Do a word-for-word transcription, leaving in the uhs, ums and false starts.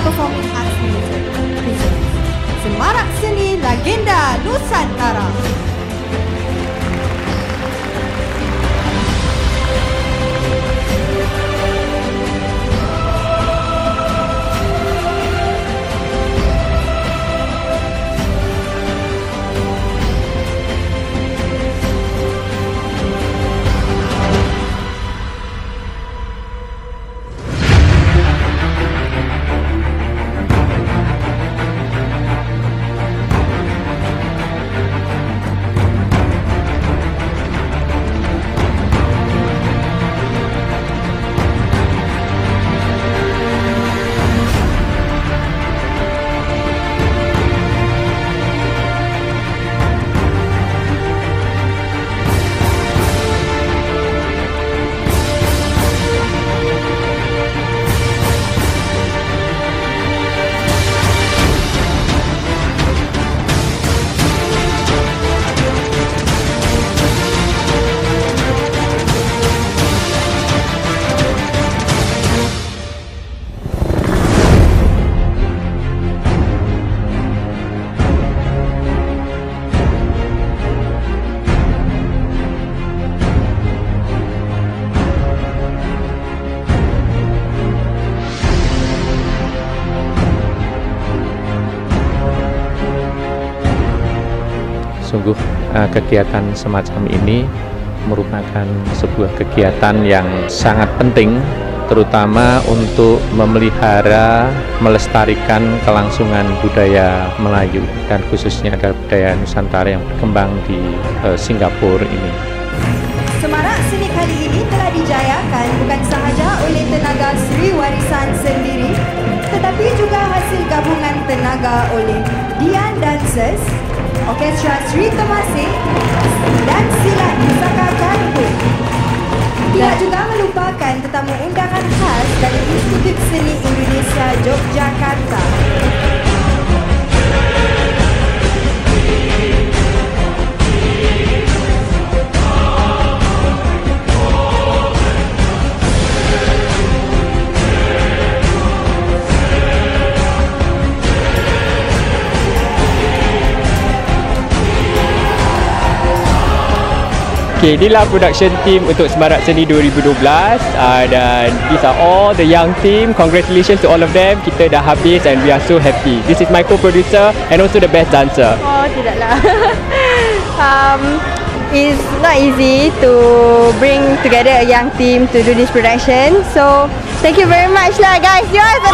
Performing Arts Limited presents Semarak Seni Legenda Nusantara. Sungguh uh, kegiatan semacam ini merupakan sebuah kegiatan yang sangat penting, terutama untuk memelihara, melestarikan kelangsungan budaya Melayu dan khususnya adalah budaya Nusantara yang berkembang di uh, Singapura ini. Semarak Seni kali ini telah dijayakan bukan sahaja oleh tenaga Sri Warisan sendiri, tetapi juga hasil gabungan tenaga oleh Dian Dancers, Orkestra Sri Temasek dan Silat Pusaka Kanpur. Tidak juga melupakan tetamu undangan khas dari Institut Seni Indonesia Yogyakarta. Okay, inilah production team untuk Semarak Seni dua ribu dua belas uh, dan these are all the young team. Congratulations to all of them. Kita dah habis and we are so happy. This is my co-producer and also the best dancer. Oh, tidaklah. um, it's not easy to bring together a young team to do this production. So, thank you very much lah guys. You are